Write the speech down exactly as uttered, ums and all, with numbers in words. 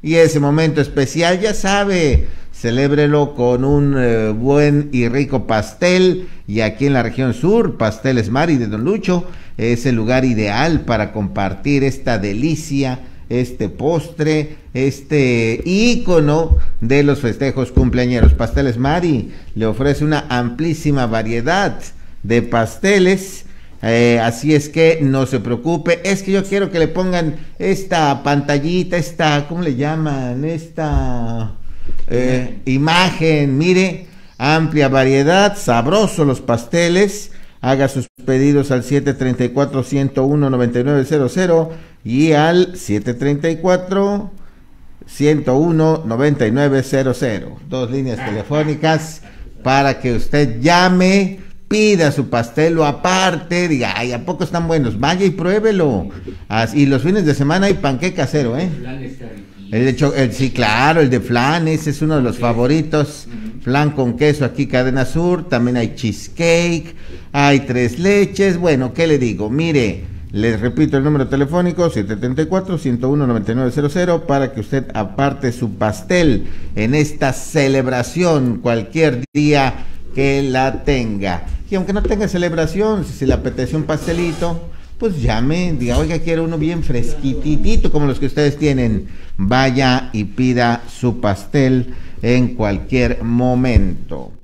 Y ese momento especial, ya sabe, celébrelo con un eh, buen y rico pastel. Y aquí en la región sur, Pasteles Mari de Don Lucho es el lugar ideal para compartir esta delicia, este postre, este ícono de los festejos cumpleañeros. Pasteles Mari le ofrece una amplísima variedad de pasteles. Eh, así es que no se preocupe, es que yo quiero que le pongan esta pantallita, esta, ¿cómo le llaman? Esta eh, imagen, mire, amplia variedad, sabrosos los pasteles. Haga sus pedidos al siete treinta y cuatro, ciento uno, noventa y nueve cero cero y al siete treinta y cuatro, ciento uno, noventa y nueve cero cero. Dos líneas telefónicas para que usted llame, pida su pastel o aparte, diga, ay, ¿a poco están buenos? Vaya y pruébelo. Así, y los fines de semana hay panqué casero, ¿eh? El de cho- el, sí, claro, el de flan, ese es uno de los favoritos. Flan con queso aquí, Cadena Sur. También hay cheesecake, hay tres leches. Bueno, ¿qué le digo? Mire, les repito el número telefónico, siete treinta y cuatro, ciento uno, noventa y nueve cero cero, para que usted aparte su pastel en esta celebración cualquier día que la tenga. Y aunque no tenga celebración, si se le apetece un pastelito, pues llame, diga, oiga, quiero uno bien fresquitito como los que ustedes tienen. Vaya y pida su pastel en cualquier momento.